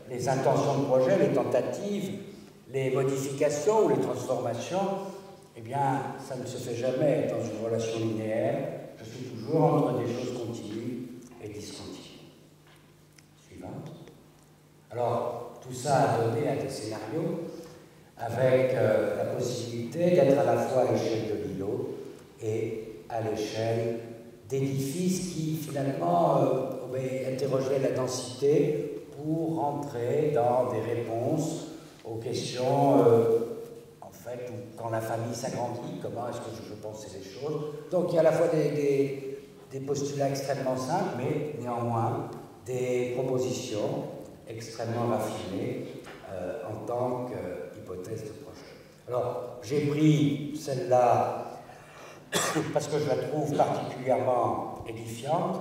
les intentions de projet, les tentatives, les modifications ou les transformations, eh bien, ça ne se fait jamais dans une relation linéaire. Je suis toujours entre des choses continues et discontinues. Suivante. Alors, tout ça a donné à des scénarios avec euh, la possibilité d'être à la fois à l'échelle de l'îlot et à l'échelle d'édifices qui, finalement, euh, interrogeaient la densité pour rentrer dans des réponses aux questions, euh, en fait, où, quand la famille s'agrandit, comment est-ce que je peux penser les choses. Donc, il y a à la fois des, des, des postulats extrêmement simples, mais néanmoins des propositions extrêmement raffinées euh, en tant qu'hypothèse de projet. Alors, j'ai pris celle-là parce que je la trouve particulièrement édifiante,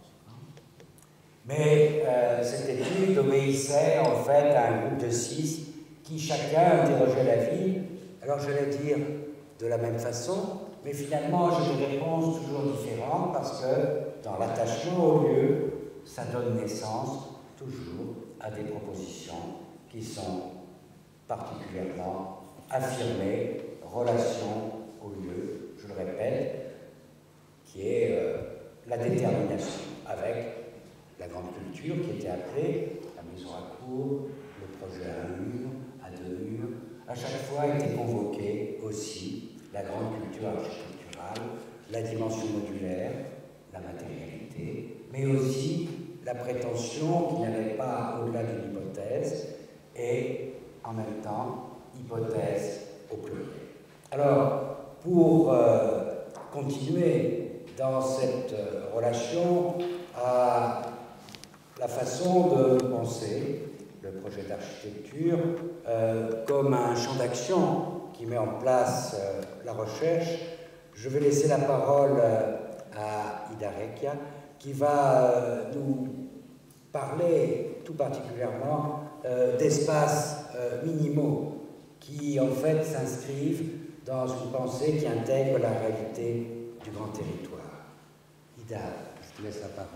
mais euh, cette étude obéissait en fait à un groupe de six qui chacun interrogeait la ville, alors j'allais dire de la même façon, mais finalement j'ai des réponses toujours différentes parce que dans l'attachement au lieu, ça donne naissance toujours à des propositions qui sont particulièrement affirmées, relation au lieu, je le répète, qui est euh, la détermination avec la grande culture qui était appelée la maison à cour, le projet à un mur, à deux murs. À chaque fois était convoquée aussi la grande culture architecturale, la dimension modulaire, la matérialité, mais aussi la prétention qui n'allait pas au-delà d'une hypothèse et en même temps hypothèse au pluriel. Alors, pour euh, continuer dans cette euh, relation à la façon de penser le projet d'architecture euh, comme un champ d'action qui met en place euh, la recherche, je vais laisser la parole euh, à Ida Recchia qui va euh, nous parler tout particulièrement euh, d'espaces euh, minimaux qui en fait s'inscrivent dans une pensée qui intègre la réalité du grand territoire. Ida, je te laisse la parole.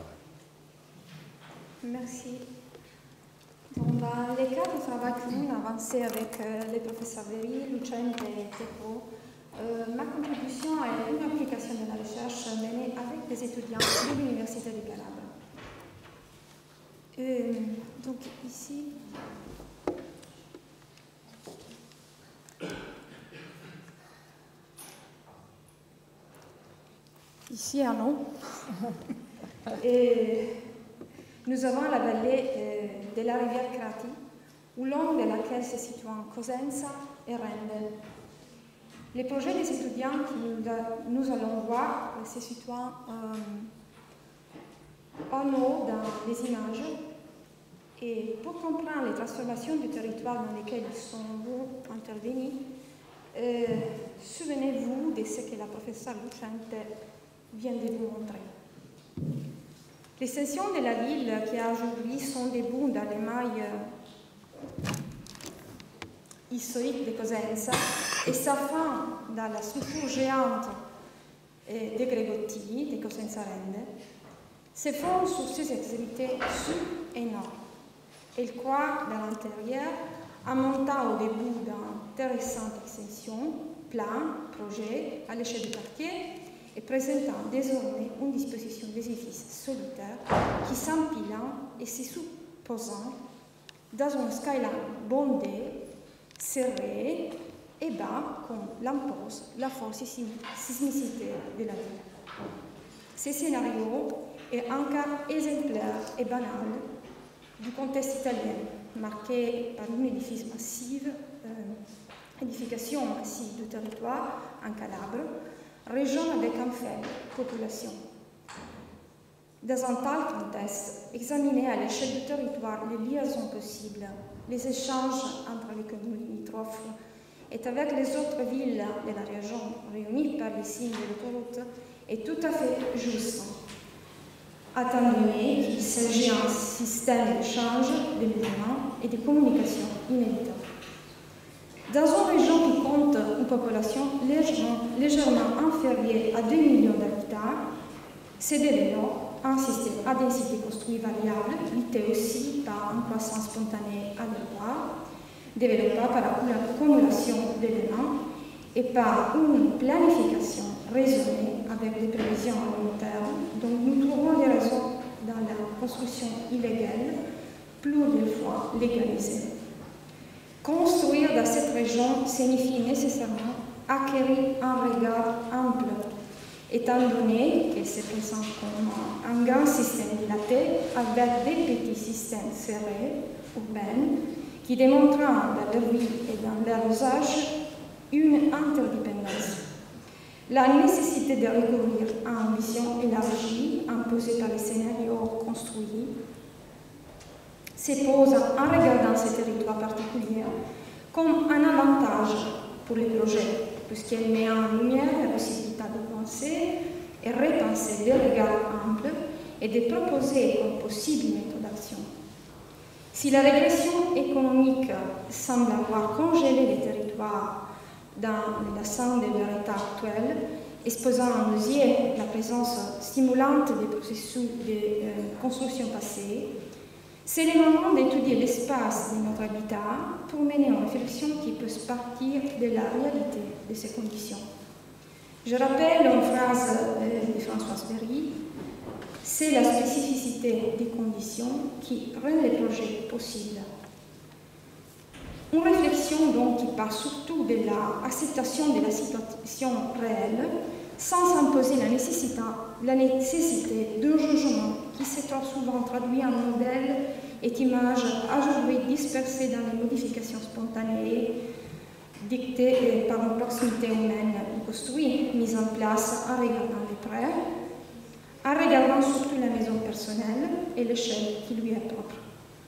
Merci. Dans les cas de travail que nous avons avancé avec euh, les professeurs Veri, Lucente et Teco, euh, ma contribution est une application de la recherche menée avec des étudiants de l'Université de Calabre. Euh, donc ici, ici à nous, et nous avons la vallée euh, de la rivière Crati, au long de laquelle se situent Cosenza et Rende. Les projets des étudiants que nous, nous allons voir se situent euh, en haut dans les images. Et pour comprendre les transformations du territoire dans lesquelles ils sont intervenus, euh, souvenez-vous de ce que la professeure Lucente vient de vous montrer. L'extension de la ville qui a aujourd'hui son début dans les mailles historiques de Cosenza et sa fin dans la structure géante de Gregotti, de Cosenza Rende, se font sur ses extrémités sud et nord. Elle croît dans l'intérieur en montant au début d'intéressante extension, plan, projet à l'échelle du quartier et présentant désormais une disposition d'édifices solitaires qui s'empilent et se superposant dans une skyline bondée, serrée et bas comme l'impose la forte sismicité de la ville. Ce scénario est un cas exemplaire et banal du contexte italien, marqué par une édifice massive, euh, édification massive du territoire en Calabre, région avec une faible population. Dans un tel contexte, examiner à l'échelle du territoire les liaisons possibles, les échanges entre les communes limitrophes et avec les autres villes de la région réunies par les signes de l'autoroute est tout à fait juste, étant donné qu'il s'agit d'un système d'échange, de mouvement et de communication inévitable. Dans une région qui compte une population légèrement, légèrement inférieure à deux millions d'habitants, c'est dès lors un système à densité construite variable, lutter aussi par une croissance spontanée aléatoire, développée par l'accumulation d'éléments et par une planification raisonnée avec des prévisions à long terme. Donc nous trouvons des raisons dans la construction illégale, plusieurs fois légalisée. Construire dans cette région signifie nécessairement acquérir un regard ample, étant donné qu'elle se présente comme un grand système dilaté avec des petits systèmes serrés, urbains, qui démontrent dans leur vie et dans leur usage une interdépendance. La nécessité de recourir à une vision élargie imposée par les scénarios construits se pose en regardant ces territoires particuliers comme un avantage pour les projets, puisqu'elle met en lumière la possibilité de penser et repenser des regards amples et de proposer comme possible méthode d'action. Si la régression économique semble avoir congelé les territoires dans le bassin de leur état actuel, exposant à nos yeux la présence stimulante des processus de euh, construction passée, c'est le moment d'étudier l'espace de notre habitat pour mener une réflexion qui peut partir de la réalité de ces conditions. Je rappelle une phrase de Françoise Berry: c'est la spécificité des conditions qui rend les projets possibles. Une réflexion donc qui part surtout de l'acceptation de la situation réelle, sans imposer la nécessité, la nécessité d'un jugement qui se trouve souvent traduit en modèles et images aujourd'hui dispersées dans les modifications spontanées dictées par une proximité humaine construite, mise en place en regardant les prêts, en regardant surtout la maison personnelle et l'échelle qui lui est propre.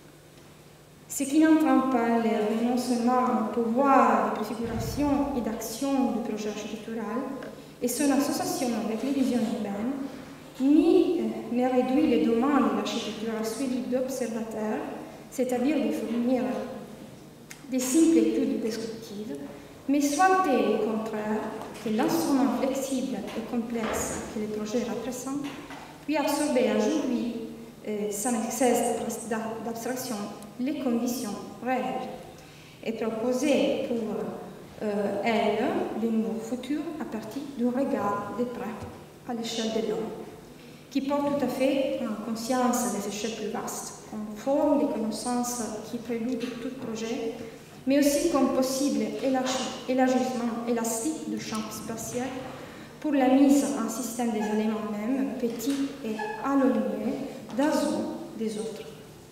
Ce qui n'entraîne pas le renoncement au pouvoir de préfiguration et d'action du projet architectural et son association avec les visions urbaines, ni euh, ne réduit les demandes de l'architecture à suivi d'observateurs, c'est-à-dire de fournir des simples études descriptives, mais souhaiter au contraire que l'instrument flexible et complexe que les projets représentent puisse absorber aujourd'hui, euh, sans excès d'abstraction, les conditions réelles et proposer pour euh, elles des nouveaux futurs à partir du regard des prêts à l'échelle de l'homme, qui porte tout à fait en conscience des échelles plus vastes, en forme des connaissances qui préludent tout projet, mais aussi comme possible élargissement élastique du champ spatial pour la mise en système des éléments mêmes, petits et anonymes, d'un un des autres.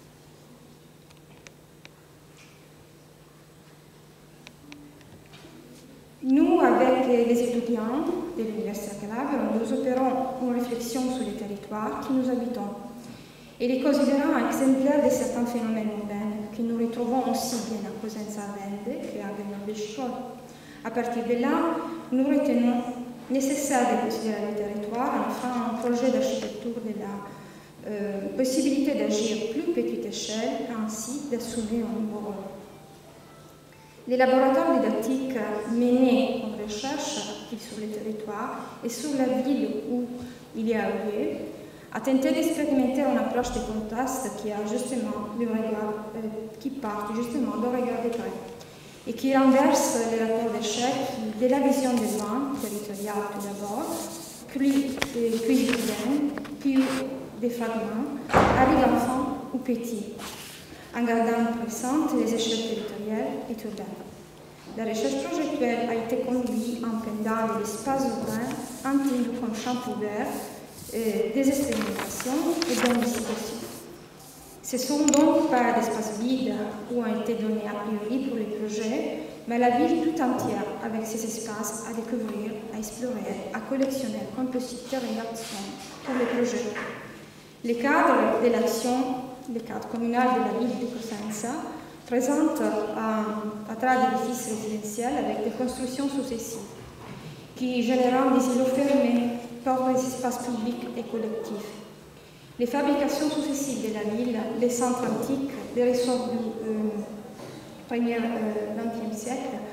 Nous, avec les étudiants de l'Université de Calabre, nous opérons une réflexion sur les territoires qui nous habitons et les considérons exemplaires de certains phénomènes urbains que nous retrouvons aussi bien à Cosenza Rende qu'à Grenoble-Schol. À partir de là, nous retenons nécessaire de considérer les territoires en faisant un projet d'architecture de la euh, possibilité d'agir à plus petite échelle et ainsi d'assumer un nouveau rôle. Les laboratoires didactiques menés en recherche sur les territoires et sur la ville où il y a lieu a tenté d'expérimenter une approche de contraste qui, a justement le regard, euh, qui part justement du regard des prêts et qui renverse les rapports d'échec de la vision des loin, territoriale tout d'abord, puis, puis urbaine, puis des fragments, avec l'enfant ou petit, en gardant présentes les échelles territoriales et urbaines. La recherche projectuelle a été conduite en pendant de l'espace urbain, entendu comme champ ouvert, euh, des expérimentations et d'investigations. Ce sont donc pas d'espaces vides où ont été donnés a priori pour les projets, mais la ville tout entière avec ces espaces à découvrir, à explorer, à collectionner comme possibilité de réaction pour les projets. Les cadres de l'action, le cadre communal de la ville de Cosenza, présente un travers d'édifices résidentiels avec des constructions successives qui génèrent des îlots fermés par les espaces publics et collectifs. Les fabrications successives de la ville, les centres antiques, les ressorts du euh, premier vingtième siècle,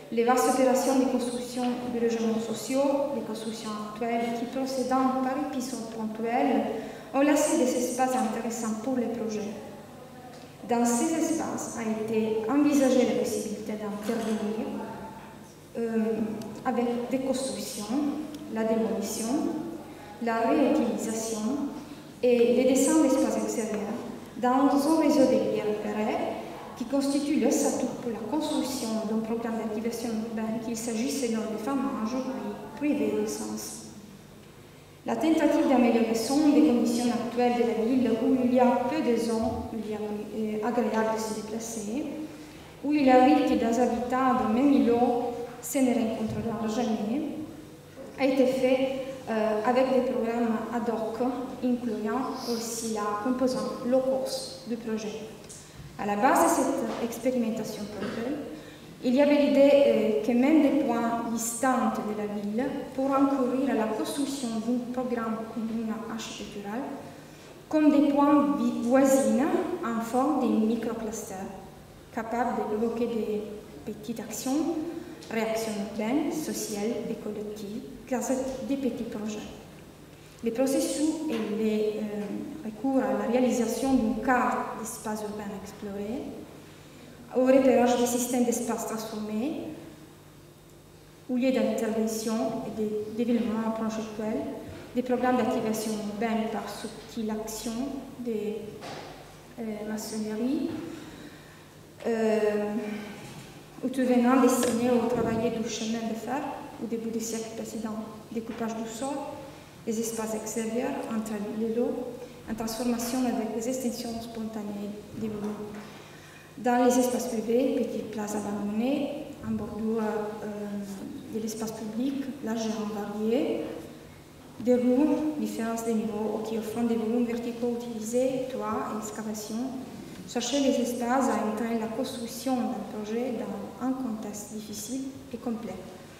les vastes opérations de construction de logements sociaux, les constructions actuelles qui, procédant par épisodes ponctuels, ont laissé des espaces intéressants pour les projets. Dans ces espaces a été envisagée la possibilité d'intervenir euh, avec des constructions, la démolition, la réutilisation et les dessins d'espaces extérieurs dans un réseau de liens repérés qui constitue le statut pour la construction d'un programme d'activation urbaine, qu'il s'agisse selon les fermages privés de sens. La tentative d'amélioration des conditions actuelles de la ville, où il y a peu de zones agréables de se déplacer, où il arrive que des habitants de même îlot se ne rencontreront jamais, a été fait euh, avec des programmes ad hoc, incluant aussi la composante low cost du projet. À la base de cette expérimentation ponctuelle, il y avait l'idée euh, que même des points distants de la ville pour encourir à la construction d'un programme commun architectural, comme des points voisins en forme de microclusters, capables de provoquer des petites actions, réactions urbaines, sociales et collectives, grâce à des petits projets. Les processus et les euh, recours à la réalisation d'une carte d'espace urbain exploré, au repérage des systèmes d'espace transformés, ou liés d'intervention et de développement projetuel, des programmes d'activation urbaine par subtile action des euh, maçonneries, euh, ou tout venant destiné au travail du chemin de fer, au début du siècle précédent, découpage du sol, des espaces extérieurs entre les lots, en transformation avec des extensions spontanées des volumes. Dans les espaces privés, petites places abandonnées, en bordure euh, de l'espace public, largement varié, des roues, différences de niveaux qui offrent des volumes verticaux utilisés, toits et excavations, chercher les espaces à entraîner la construction d'un projet dans un contexte difficile et complet,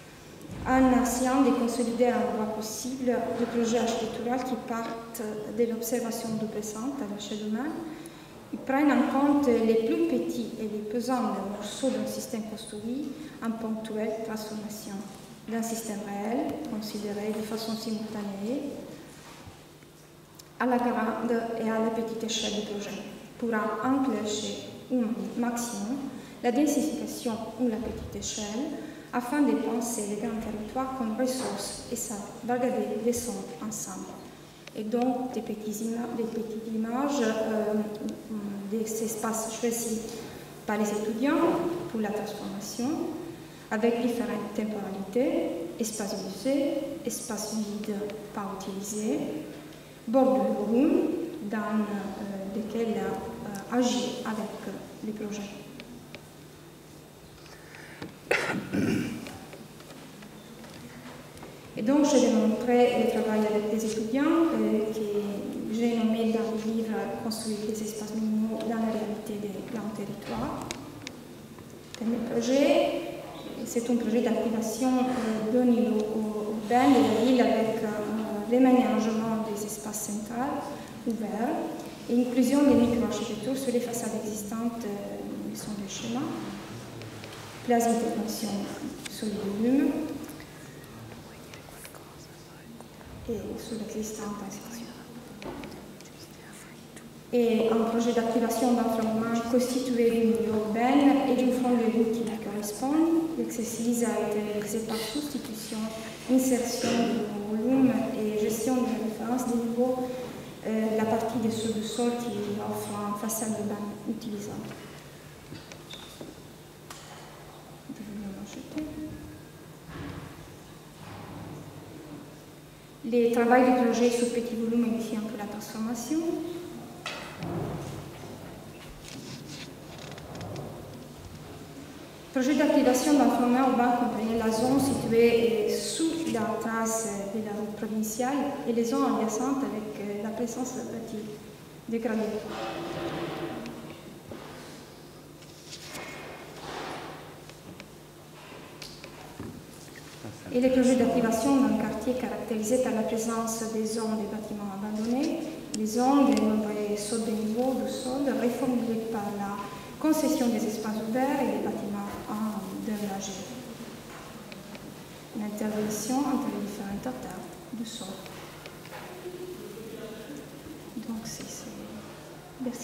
en essayant de consolider un voie possible de projets architecturaux qui partent de l'observation du présent à l'échelle humaine. Ils prennent en compte les plus petits et les pesants morceaux d'un système construit en ponctuelle transformation d'un système réel, considéré de façon simultanée à la grande et à la petite échelle du projet, pour enclencher un maximum la densification ou la petite échelle, afin de penser les grands territoires comme ressources et ça va regarder les sons ensemble. Et donc des, petits ima des petites images euh, des espaces choisis par les étudiants pour la transformation, avec différentes temporalités, espaces musées, espaces vides pas utilisés, bords de volume dans euh, lesquels euh, agir avec euh, les projets. Et donc, je vais montrer le travail avec des étudiants euh, que j'ai nommé dans le livre « Construire des espaces minimaux dans la réalité des grands territoires ». Premier projet, c'est un projet d'activation euh, d'un niveau urbain de la ville avec euh, l'aménagement des espaces centraux ouverts et inclusion des micro-architectures sur les façades existantes euh, sont des schémas, place d'intervention sur les volumes, et sur l'existante institution. Et un projet d'activation d'environnement constitué d'une ville urbaine et d'une forme de route qui lui correspond. L'exercice a été réalisé par substitution, insertion de volume et gestion de la référence des niveaux, euh, la partie des sous-du-sol qui offre une façade urbaine utilisable. Les travaux du projet sur petit volume initiant pour la transformation. Projet d'activation d'environnement urbain comprenait la zone située sous la trace de la route provinciale et les zones adjacentes avec la présence de bâtis dégradés. Et les projets d'activation d'un quartier caractérisé par la présence des zones de bâtiments abandonnés, des zones de nombreux sauts de niveau du sol reformulées par la concession des espaces ouverts et des bâtiments endommagés. une intervention entre les différentes auteurs du son. Donc, c'est... Merci.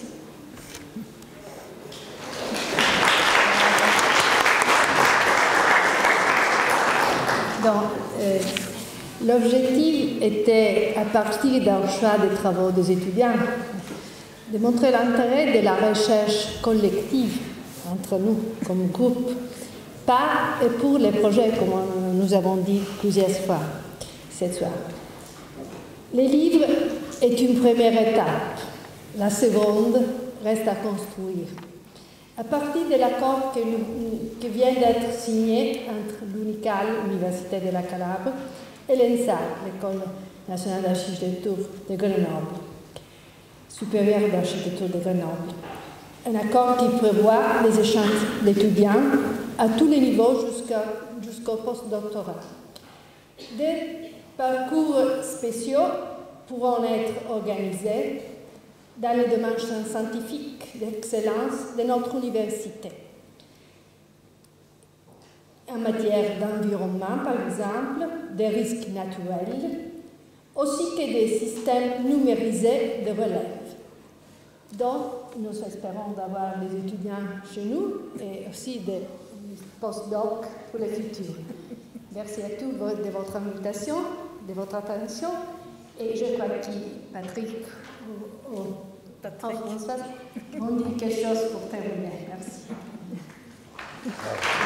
Donc, euh, l'objectif était, à partir d'un choix des travaux des étudiants, de montrer l'intérêt de la recherche collective entre nous, comme groupe, par et pour les projets, comme nous avons dit plusieurs fois cette soir. Les livres est une première étape. La seconde reste à construire. À partir de l'accord que, que vient d'être signé entre l'UNICAL, l'Université de la Calabre, et l'ENSA, l'École nationale d'architecture de Grenoble, supérieure d'architecture de Grenoble. Un accord qui prévoit les échanges d'étudiants à tous les niveaux jusqu'au postdoctorat. Des parcours spéciaux pourront être organisés dans les démarches scientifiques d'excellence de notre université. En matière d'environnement, par exemple, des risques naturels, aussi que des systèmes numérisés de relève. Donc, nous espérons d'avoir des étudiants chez nous et aussi des postdocs pour le futur. Merci à tous de votre invitation, de votre attention. Et je crois que Patrick ou, ou Patrick. François vont dire quelque chose pour terminer. Merci.